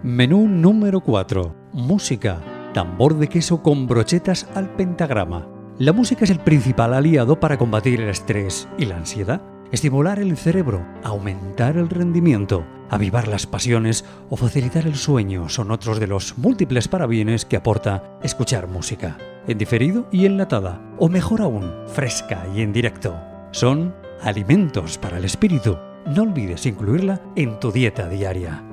Menú número 4. Música. Tambor de queso con brochetas al pentagrama. La música es el principal aliado para combatir el estrés y la ansiedad, estimular el cerebro, aumentar el rendimiento, avivar las pasiones o facilitar el sueño son otros de los múltiples parabienes que aporta escuchar música, en diferido y enlatada, o mejor aún, fresca y en directo. Son alimentos para el espíritu. No olvides incluirla en tu dieta diaria.